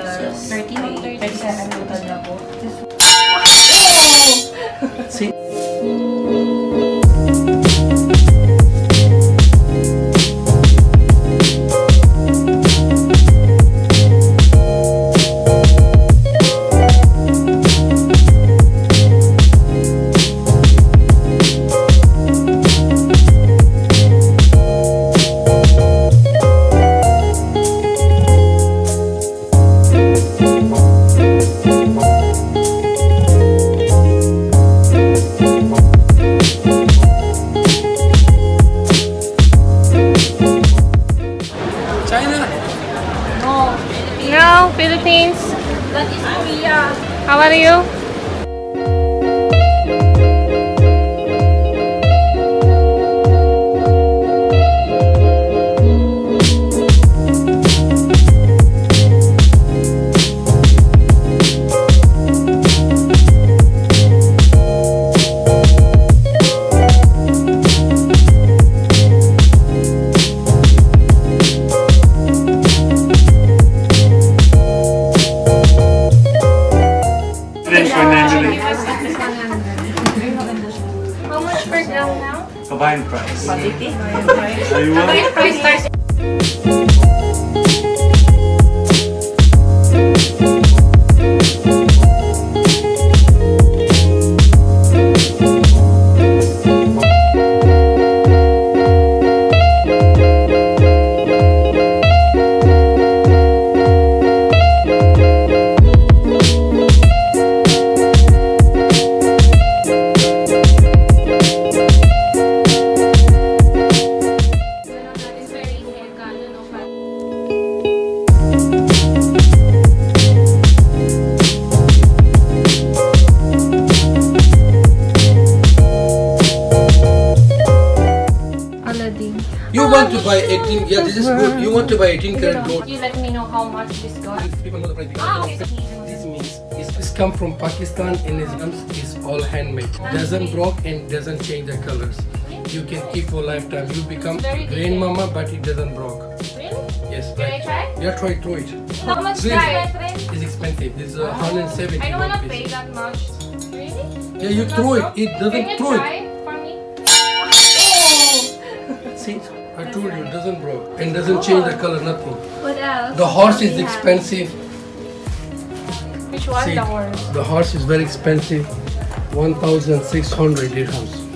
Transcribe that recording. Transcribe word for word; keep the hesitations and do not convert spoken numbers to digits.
dollars. thirty-three, thirty-seven total na po. See? No, Philippines. That is Korea. How are you? How much per gram now? Combined price. Quality? Are you Combined price starts. You want to buy eighteen? Yeah, this is good. You want to buy eighteen karat gold? You let me know how much this got. People know the price. Ah, okay. This means it's, it's come from Pakistan and it's all handmade. Doesn't broke and doesn't change the colors. You can keep for lifetime. You become grandmama, but it doesn't broke. Really? Yes. Can I try? Yeah, try throw it. How much Please. price? It's expensive. This is a hundred and seventy. I don't wanna pay that much. Really? Yeah, you throw it. It doesn't Can you throw try it. for me? See, I told you, it doesn't broke and doesn't change the color. Nothing. What else? The horse is expensive. Which one? See, The horse. the horse is very expensive. one thousand six hundred dirhams.